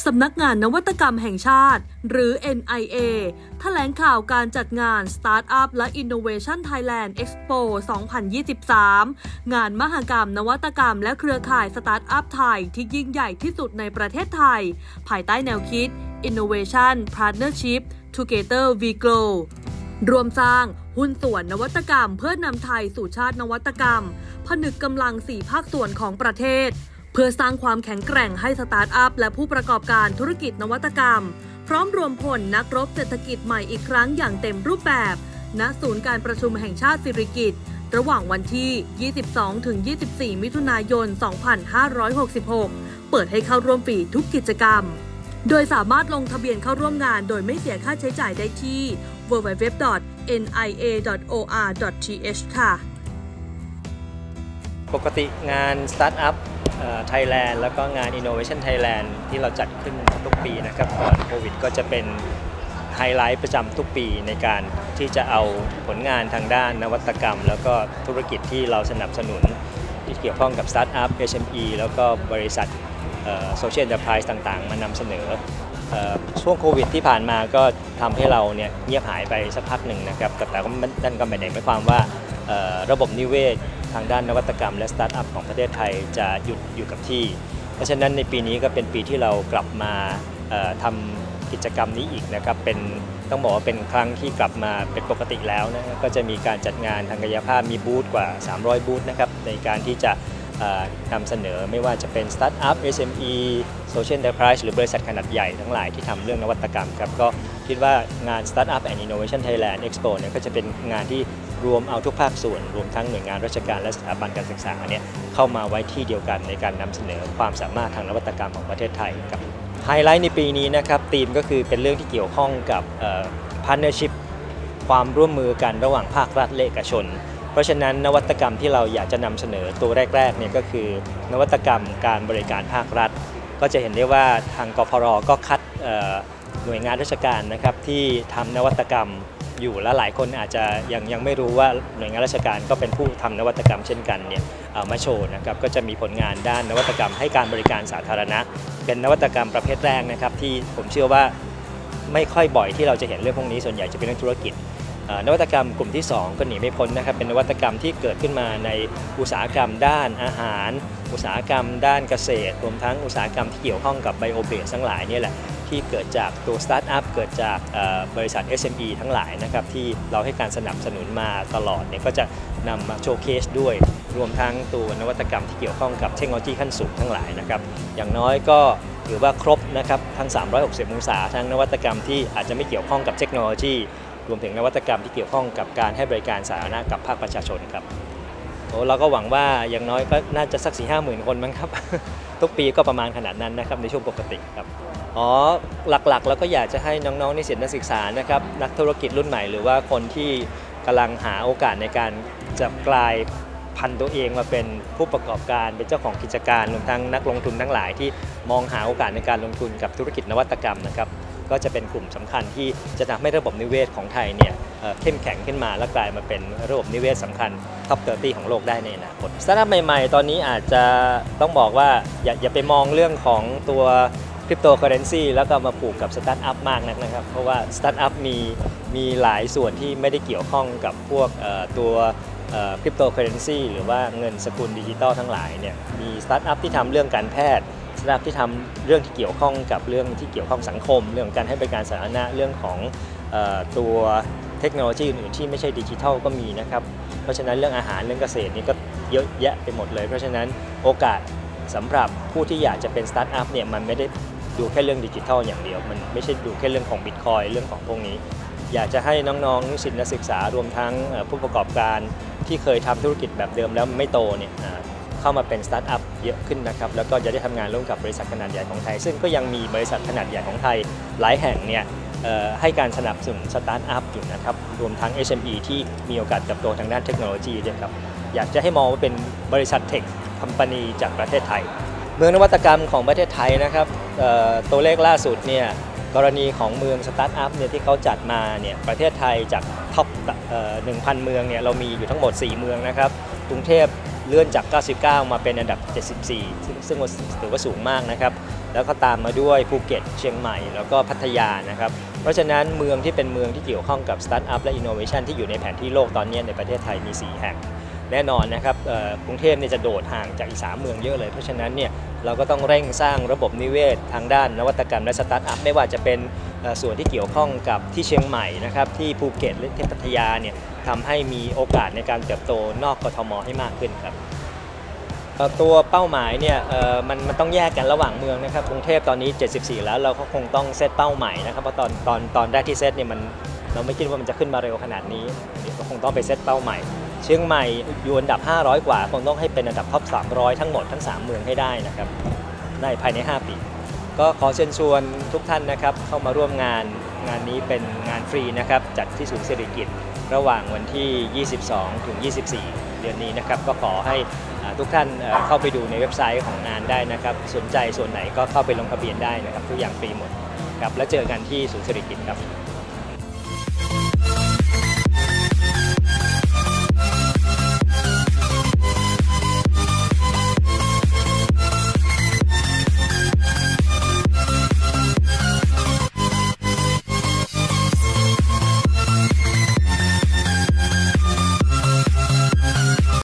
สำนักงานนวัตกรรมแห่งชาติหรือ NIA แถลงข่าวการจัดงาน Startup และ Innovation Thailand Expo 2023 งานมหกรรมนวัตกรรมและเครือข่ายสตาร์ทอัพไทยที่ยิ่งใหญ่ที่สุดในประเทศไทยภายใต้แนวคิด Innovation Partnership Together We Grow รวมสร้างหุ้นส่วนนวัตกรรมเพื่อนำไทยสู่ชาตินวัตกรรมผนึกกำลัง4ภาคส่วนของประเทศเพื่อสร้างความแข็งแกร่งให้สตาร์ทอัพและผู้ประกอบการธุรกิจนวัตกรรมพร้อมรวมพลนักรบเศรษฐกิจใหม่อีกครั้งอย่างเต็มรูปแบบณศูนย์การประชุมแห่งชาติสิริกิติ์ระหว่างวันที่ 22-24 มิถุนายน 2566 เปิดให้เข้าร่วมฟรีทุกกิจกรรมโดยสามารถลงทะเบียนเข้าร่วมงานโดยไม่เสียค่าใช้จ่ายได้ที่ www.nia.or.th ค่ะปกติงาน Startup Thailand แล้วก็งาน Innovation Thailand ที่เราจัดขึ้นทุกปีนะครับก่อนโควิดก็จะเป็นไฮไลท์ประจำทุกปีในการที่จะเอาผลงานทางด้านนวัตกรรมแล้วก็ธุรกิจที่เราสนับสนุนที่เกี่ยวข้องกับ Startup SME แล้วก็บริษัทSocial Enterprise ต่างๆมานำเสนอช่วงโควิดที่ผ่านมาก็ทำให้เราเนี่ยเงียบหายไปสักพักหนึ่งนะครับแต่ก็นั่นก็ไม่ได้หมายความว่าระบบนิเวศทางด้านนวัตกรรมและสตาร์ทอัพของประเทศไทยจะหยุดอยู่กับที่เพราะฉะนั้นในปีนี้ก็เป็นปีที่เรากลับมาทำกิจกรรมนี้อีกนะครับเป็นต้องบอกว่าเป็นครั้งที่กลับมาเป็นปกติแล้วนะก็จะมีการจัดงานทางกายภาพมีบูธกว่า300บูธนะครับในการที่จะนำเสนอไม่ว่าจะเป็นสตาร์ทอัพ SME Social Enterprise หรือบริษัทขนาดใหญ่ทั้งหลายที่ทำเรื่องนวัตกรรมครับก็คิดว่างาน Startup and Innovation Thailand Expo เนี่ยก็จะเป็นงานที่รวมเอาทุกภาคส่วนรวมทั้งหน่วยงานราชการและสถาบันการศึกษาเนี่ยเข้ามาไว้ที่เดียวกันในการนำเสนอความสามารถทางนวัตกรรมของประเทศไทยครับไฮไลท์ในปีนี้นะครับธีมก็คือเป็นเรื่องที่เกี่ยวข้องกับ Partnership ความร่วมมือกันระหว่างภาครัฐและเอกชนเพราะฉะนั้นนวัตกรรมที่เราอยากจะนำเสนอตัวแรกๆเนี่ยก็คือนวัตกรรมการบริการภาครัฐก็จะเห็นได้ว่าทางกพร.ก็คัดหน่วยงานราชการนะครับที่ทำนวัตกรรมอยู่และหลายคนอาจจะยังไม่รู้ว่าหน่วยงานราชการก็เป็นผู้ทำนวัตกรรมเช่นกันเนี่ยมาโชว์นะครับก็จะมีผลงานด้านนวัตกรรมให้การบริการสาธารณะเป็นนวัตกรรมประเภทแรกนะครับที่ผมเชื่อว่าไม่ค่อยบ่อยที่เราจะเห็นเรื่องพวกนี้ส่วนใหญ่จะเป็นเรื่องธุรกิจนวัตกรรมกลุ่มที่2ก็หนีไม่พ้นนะครับเป็นนวัตกรรมที่เกิดขึ้นมาในอุตสาหกรรมด้านอาหารอุตสาหกรรมด้านเกษตรรวมทั้งอุตสาหกรรมที่เกี่ยวข้องกับไบโอเบสทั้งหลายนี่แหละที่เกิดจากตัวสตาร์ทอัพเกิดจากบริษัท SME ทั้งหลายนะครับที่เราให้การสนับสนุนมาตลอดเนี่ยก็จะนำมาโชว์เคสด้วยรวมทั้งตัวนวัตกรรมที่เกี่ยวข้องกับเทคโนโลยีขั้นสูงทั้งหลายนะครับอย่างน้อยก็ถือว่าครบนะครับทั้ง360องศาทั้งนวัตกรรมที่อาจจะไม่เกี่ยวข้องกับเทคโนโลยีรวมถึงนวัตกรรมที่เกี่ยวข้องกับการให้บริการสาธารณะกับภาคประชาชนครับเราก็หวังว่าอย่างน้อยก็น่าจะสัก 4-5 หมื่นคนมั้งครับ ทุกปีก็ประมาณขนาดนั้นนะครับในช่วงปกติครับหลักๆแล้วก็อยากจะให้น้องๆนิสิตนักศึกษานะครับนักธุรกิจรุ่นใหม่หรือว่าคนที่กำลังหาโอกาสในการจะกลายพันตัวเองมาเป็นผู้ประกอบการเป็นเจ้าของกิจการรวมทั้งนักลงทุนทั้งหลายที่มองหาโอกาสในการลงทุนกับธุรกิจนวัตกรรมนะครับก็จะเป็นกลุ่มสำคัญที่จะทำให้ระบบนิเวศของไทยเนี่ยเข้มแข็งขึ้นมาและกลายมาเป็นระบบนิเวศสำคัญท็อป30ของโลกได้ในอนาคตสตาร์ทอัพใหม่ๆตอนนี้อาจจะต้องบอกว่าอย่าไปมองเรื่องของตัวคริปโตเคอเรนซีแล้วก็มาผูกกับสตาร์ทอัพมากนักนะครับเพราะว่าสตาร์ทอัพมีหลายส่วนที่ไม่ได้เกี่ยวข้องกับพวกตัวคริปโตเคอเรนซีหรือว่าเงินสกุลดิจิตอลทั้งหลายเนี่ยมีสตาร์ทอัพที่ทำเรื่องการแพทย์สตาร์ทอัพที่ทำเรื่องที่เกี่ยวข้องกับเรื่องที่เกี่ยวข้องสังคมเรื่องการให้บริการสาธารณะเรื่องของตัวเทคโนโลยีอื่นๆที่ไม่ใช่ดิจิทัลก็มีนะครับเพราะฉะนั้นเรื่องอาหารเรื่องเกษตรนี่ก็เยอะแยะไปหมดเลยเพราะฉะนั้นโอกาสสำหรับผู้ที่อยากจะเป็นสตาร์ทอัพเนี่ยมันไม่ได้ดูแค่เรื่องดิจิทัลอย่างเดียวมันไม่ใช่ดูแค่เรื่องของบิตคอยน์เรื่องของพวกนี้อยากจะให้น้องๆนิสิตนักศึกษารวมทั้งผู้ประกอบการที่เคยทำธุรกิจแบบเดิมแล้วไม่โตเนี่ยเข้ามาเป็นสตาร์ทอัพเยอะขึ้นนะครับแล้วก็จะได้ทำงานร่วมกับบริษัทขนาดใหญ่ของไทยซึ่งก็ยังมีบริษัทขนาดใหญ่ของไทยหลายแห่งเนี่ยให้การสนับสนุนสตาร์ทอัพอยู่นะครับรวมทั้ง SME ที่มีโอกาสเติบโตทางด้านเทคโนโลยีด้วยครับอยากจะให้มองว่าเป็นบริษัทเทคคัมพานีจากประเทศไทยเมืองนวัตกรรมของประเทศไทยนะครับตัวเลขล่าสุดเนี่ยกรณีของเมืองสตาร์ทอัพเนี่ยที่เขาจัดมาเนี่ยประเทศไทยจากท็อป1,000 เมืองเนี่ยเรามีอยู่ทั้งหมด4เมืองนะครับกรุงเทพเลื่อนจาก99มาเป็นอันดับ74ซึ่งถือว่าสูงมากนะครับแล้วก็ตามมาด้วยภูเก็ตเชียงใหม่แล้วก็พัทยานะครับเพราะฉะนั้นเมืองที่เป็นเมืองที่เกี่ยวข้องกับสตาร์ทอัพและอินโนเวชันที่อยู่ในแผนที่โลกตอนนี้ในประเทศไทยมี4แห่งแน่นอนนะครับกรุงเทพจะโดดห่างจากอีก3เมืองเยอะเลยเพราะฉะนั้นเนี่ยเราก็ต้องเร่งสร้างระบบนิเวศทางด้านนวัตกรรมและสตาร์ทอัพไม่ว่าจะเป็นส่วนที่เกี่ยวข้องกับที่เชียงใหม่นะครับที่ภูเก็ตและที่พัทยาเนี่ยทำให้มีโอกาสในการเติบโตนอกกทมให้มากขึ้นครับตัวเป้าหมายเนี่ยมันต้องแยกกันระหว่างเมืองนะครับกรุงเทพตอนนี้74แล้วเราก็คงต้องเซตเป้าใหม่นะครับเพราะตอนแรกที่เซตเนี่ยเราไม่คิดว่ามันจะขึ้นมาเร็วขนาดนี้เดี๋ยวก็คงต้องไปเซตเป้าใหม่เชียงใหม่อยู่อันดับ500กว่าคงต้องให้เป็นอันดับท็อป300ทั้งหมดทั้ง3เมืองให้ได้นะครับในภายใน5ปีก็ขอเชิญชวนทุกท่านนะครับเข้ามาร่วมงานนี้เป็นงานฟรีนะครับจัดที่ศูนย์เศรษฐกิจระหว่างวันที่22ถึง24เดือนนี้นะครับก็ขอให้ทุกท่านเข้าไปดูในเว็บไซต์ของงานได้นะครับสนใจส่วนไหนก็เข้าไปลงทะเบียนได้นะครับทุกอย่างฟรีหมดครับแล้วเจอกันที่ศูนย์เศรษฐกิจครับ